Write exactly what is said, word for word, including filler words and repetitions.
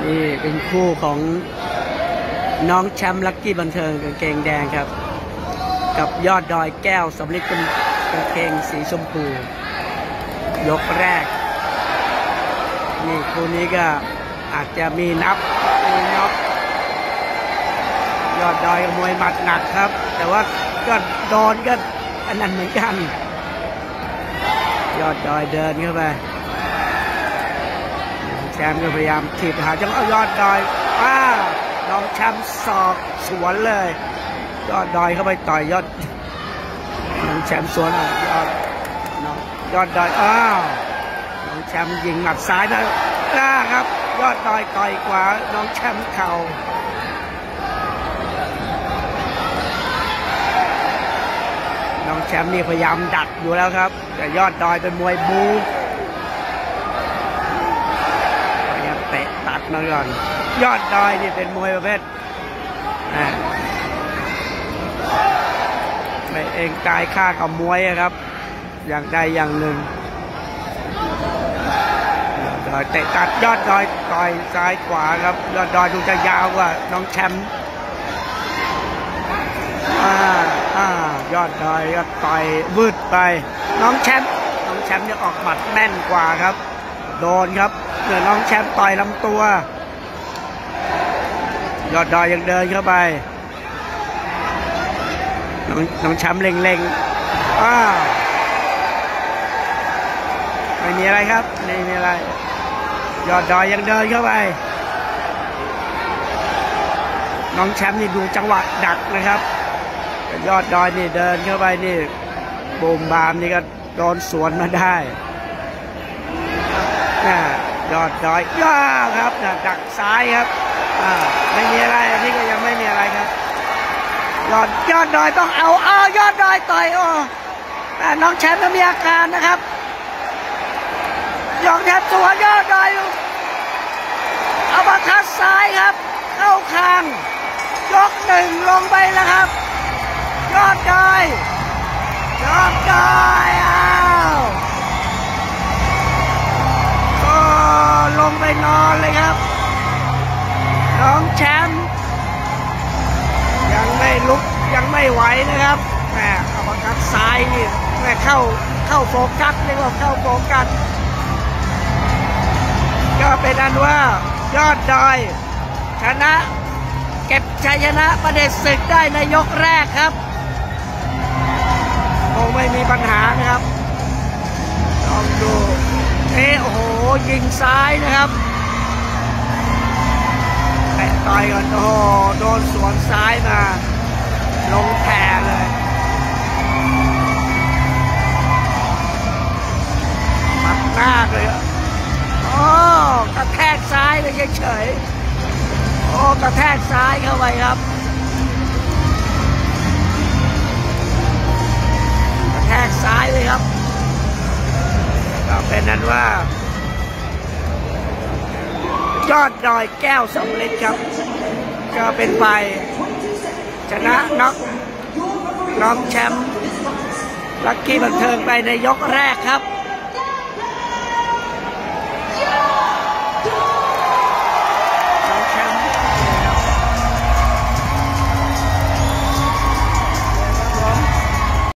นี่เป็นคู่ของน้องแชมป์ลัคกี้บันเทิงกางเกงแดงครับกับยอดดอยแก้วสำลิดเป็นกางเกงสีชมพูยกแรกนี่คู่นี้ก็อาจจะมีนับมีน็อกยอดดอยมวยหมัดหนักครับแต่ว่าก็โดนก็อันนั้นเหมือนกันยอดดอยเดินเข้าไปแชมป์ก็พยายามถีบหาจังเอายอดดอยอ้าน้องแชมป์ศอกสวนเลยยอดดอยเข้าไปต่อยยอดน้องแชมป์สวนยอดยอดดอยอ้าวน้องแชมป์ยิงหมัดซ้ายนะอ้าครับยอดดอยต่อยขวาน้องแชมป์เข่าน้องแชมป์นี่พยายามดักอยู่แล้วครับแต่ยอดดอยเป็นมวยบูพยายามเตะตัดมาก่อนยอดดอยนี่เป็นมวยประเภทไม่เองกายค่ากับมวยครับอย่างใดอย่างหนึ่งยอดดอยเตะตัดยอดดอยต่อยซ้ายขวาครับยอดดอยดูจะยาวกว่าน้องแชมป์อ่าอ่ายอดดอยก็ต่อยวืดไปน้องแชมป์น้องแชมป์จะออกหมัดแม่นกว่าครับโดนครับเดี๋ยวน้องแชมป์ต่อยลำตัวยอดดอยยังเดินเข้าไปน้องน้องแชมป์เล็งๆอ้าไม่มีอะไรครับไม่มีอะไรยอดดอยยังเดินเข้าไปน้องแชมป์นี่ดูจังหวะดักนะครับยอดดอยนี่เดินเข้าไปนี่บูมบามนี่ก็โดนสวนมาได้ยอดดอยย่าครับดักซ้ายครับไม่มีอะไรอันนี้ก็ยังไม่มีอะไรครับยอดยอดดอยต้องเอาเอายอดดอยต่อยโอ้น้องแชมป์ต้องมีอาการนะครับยองแชมป์สวนยอดดอยเอาบังคับซ้ายครับเข้าคางยกหนึ่งลงไปแล้วครับยอดดอยยอดดอยอ้าวก็ลงไปนอนเลยครับน้องแชมป์ยังไม่ลุกยังไม่ไหวนะครับแหมเอาบังคับซ้ายนี่แหมเข้าเข้าโฟกัสเรียกว่าเข้าโฟกัสก็เป็นอันว่ายอดดอยชนะเก็บชัยชนะประเด็จศึกได้ในยกแรกครับคงไม่มีปัญหานะครับลองดูเอ๊ะโอ้โหยิงซ้ายนะครับแตะต่อยก่อนโอ้โหโดนสวนซ้ายมาลงแผ่เลยมัดหน้าเลยโอ้กระแทกซ้ายเลยเฉยๆโอ้กระแทกซ้ายเข้าไปครับกระแทกซ้ายเลยครับก็เป็นนั้นว่ายอดดอยแก้วสำลิดครับก็เป็นไปชนะน็อกน้องแชมป์ลัคกี้บันเทิงไปในยกแรกครับ